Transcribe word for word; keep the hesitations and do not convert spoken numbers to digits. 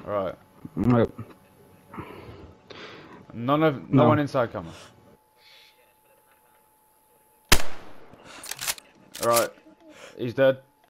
Right. Nope. None of no, No. one inside camera. Right. He's dead.